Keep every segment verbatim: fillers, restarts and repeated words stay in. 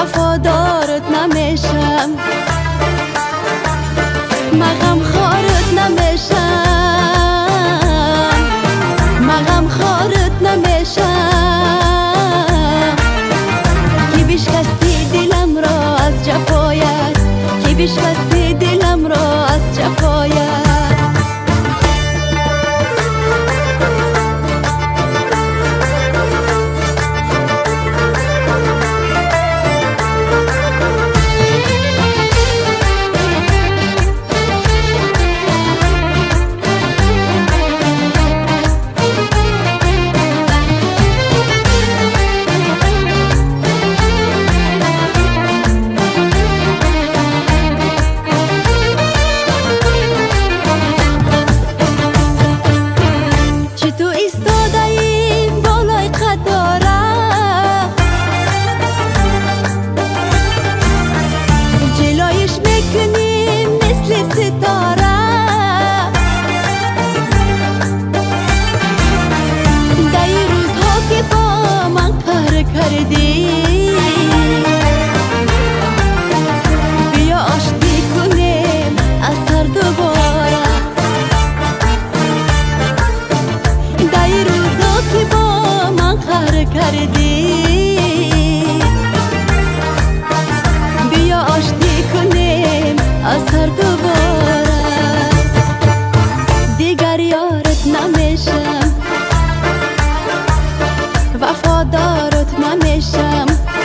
وفادارت نمیشم، مغم خارت نمیشم، مغم خارت نمیشم. کی بشکستی دلم را از جفایت، کی بشکستی دلم را از جفایت. بیا آشتی کنیم از سر دوباره، دای روزا که با من قهر کردی. بیا آشتی کنیم از سر دوباره، دیگر یارت نمیشم، وفادارت نمیشم،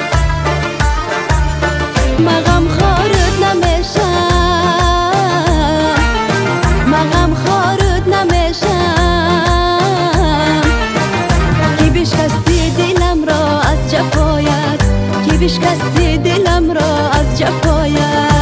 مغم خارت نمیشم، مغم خارت نمیشم. کی بشکستی دلم را از جفایت، کی بشکستی دلم را از جفایت.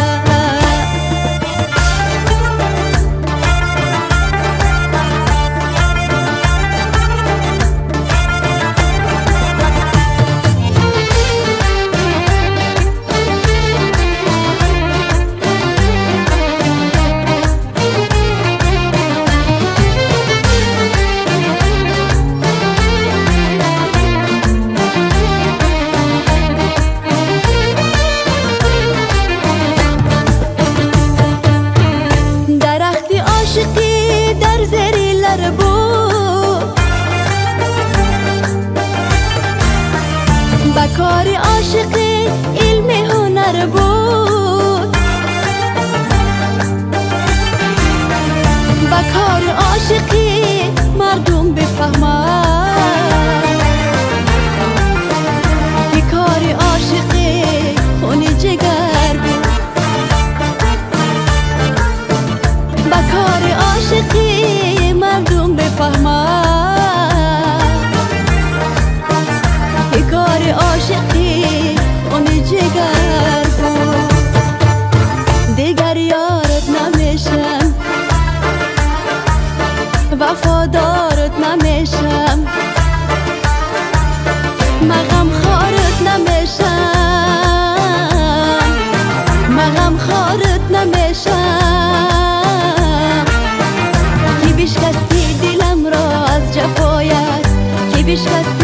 در زیر لر بود بکار عاشقی علم هنر بود، بکار عاشقی مردم بفهمد که کار عاشقی خون جگر بود، بکار عاشقی مردم بفهمد که کار عاشقی خون جگر بود. دیگر یارت نمیشم، وفادارت نمیشم، مغم خارت نمیشم، مغم خارت نمیشم. کی بشکستی دلم را از جفایت، کی بشکستی